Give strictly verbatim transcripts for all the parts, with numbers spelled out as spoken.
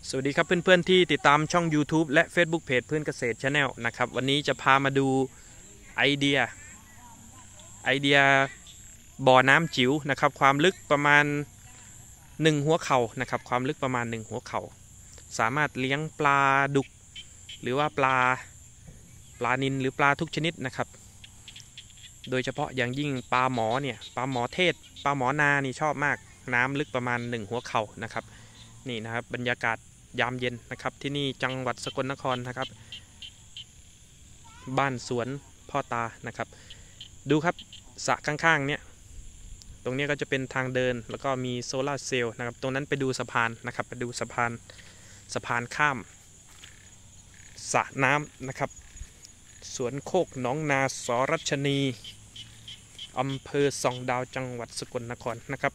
สวัสดีครับเพื่อนๆที่ติดตามช่อง YouTube และ Facebook Page เพื่อนเกษตร Channel นะครับวันนี้จะพามาดูไอเดียไอเดียบ่อน้ำจิ๋วนะครับความลึกประมาณหนึ่งหัวเข่านะครับความลึกประมาณหนึ่งหัวเข่าสามารถเลี้ยงปลาดุกหรือว่าปลาปลานิลหรือปลาทุกชนิดนะครับโดยเฉพาะอย่างยิ่งปลาหมอเนี่ยปลาหมอเทศปลาหมอนานี่ชอบมากน้ำลึกประมาณหนึ่งหัวเข่านะครับนี่นะครับบรรยากาศยามเย็นนะครับที่นี่จังหวัดสกลนครนะครับบ้านสวนพ่อตานะครับดูครับสระข้างๆเนี่ยตรงนี้ก็จะเป็นทางเดินแล้วก็มีโซลาร์เซลล์นะครับตรงนั้นไปดูสะพานนะครับไปดูสะพานสะพานข้ามสระน้ำนะครับสวนโคกหนองนาสรัชนีอำเภอส่องดาวจังหวัดสกลนครนะครับ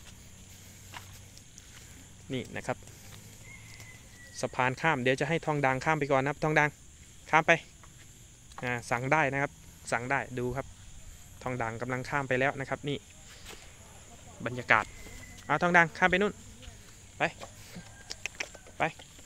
นี่นะครับสะพานข้ามเดี๋ยวจะให้ทองดังข้ามไปก่อนนะครับทองดังข้ามไปสั่งได้นะครับสั่งได้ดูครับทองดังกำลังข้ามไปแล้วนะครับนี่บรรยากาศเอาทองดังข้ามไปนู่นไปไป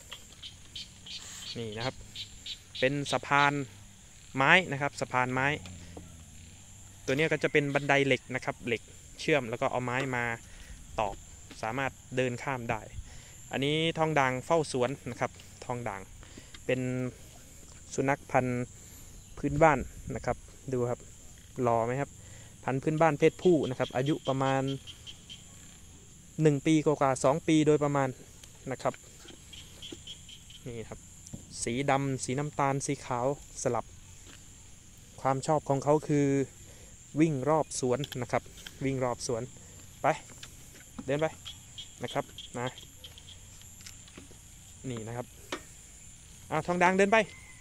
นี่นะครับเป็นสะพานไม้นะครับสะพานไม้ตัวนี้ก็จะเป็นบันไดเหล็กนะครับเหล็กเชื่อมแล้วก็เอาไม้มาตอกสามารถเดินข้ามได้อันนี้ทองด่างเฝ้าสวนนะครับทองด่างเป็นสุนัขพันธุ์พื้นบ้านนะครับดูครับหล่อไหมครับพันธุ์พื้นบ้านเพศผู้นะครับอายุประมาณหนึ่งปีกว่าสองปีโดยประมาณนะครับนี่ครับสีดำสีน้ำตาลสีขาวสลับความชอบของเขาคือวิ่งรอบสวนนะครับวิ่งรอบสวนไปเดินไปนะครับนะนี่นะครับเอาทองด่างเดินไป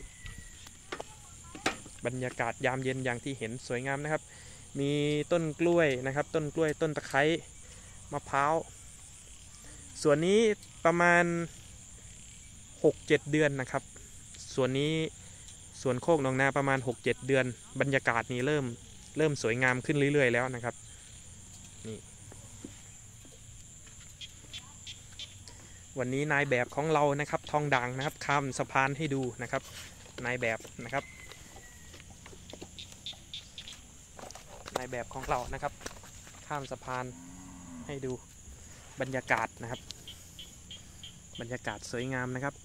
บรรยากาศยามเย็นอย่างที่เห็นสวยงามนะครับมีต้นกล้วยนะครับต้นกล้วยต้นตะไคร้มะพร้าวส่วนนี้ประมาณ หกเจ็ด เดือนนะครับส่วนนี้ส่วนโคกหนองนาประมาณ หกเจ็ด เดือนบรรยากาศนี้เริ่มเริ่มสวยงามขึ้นเรื่อยๆแล้วนะครับนี่วันนี้นายแบบของเรานะครับทองด่างนะครับข้ามสะพานให้ดูนะครับนายแบบนะครับนายแบบของเรานะครับข้ามสะพานให้ดูบรรยากาศนะครับบรรยากาศสวยงามนะครับ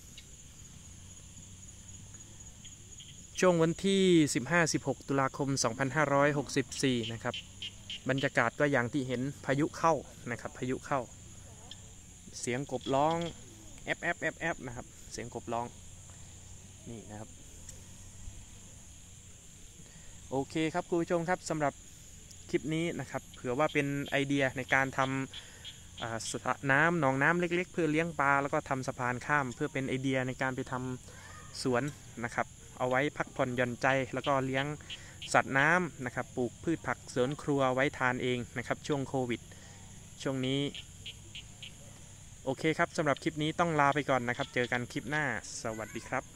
ช่วงวันที่ สิบห้าถึงสิบหก ตุลาคม สองพันห้าร้อยหกสิบสี่ นะครับบรรยากาศก็อย่างที่เห็นพายุเข้านะครับพายุเข้าเสียงกบร้องแอบแอบแอบแอบนะครับเสียงกบร้องนี่นะครับโอเคครับคุณผู้ชมครับสำหรับคลิปนี้นะครับเผื่อว่าเป็นไอเดียในการทำสระน้ำหนองน้ำเล็กๆเพื่อเลี้ยงปลาแล้วก็ทำสะพานข้ามเพื่อเป็นไอเดียในการไปทำสวนนะครับเอาไว้พักผ่อนหย่อนใจแล้วก็เลี้ยงสัตว์น้ำนะครับปลูกพืชผักสวนครัวไว้ทานเองนะครับช่วงโควิดช่วงนี้โอเคครับสำหรับคลิปนี้ต้องลาไปก่อนนะครับเจอกันคลิปหน้าสวัสดีครับ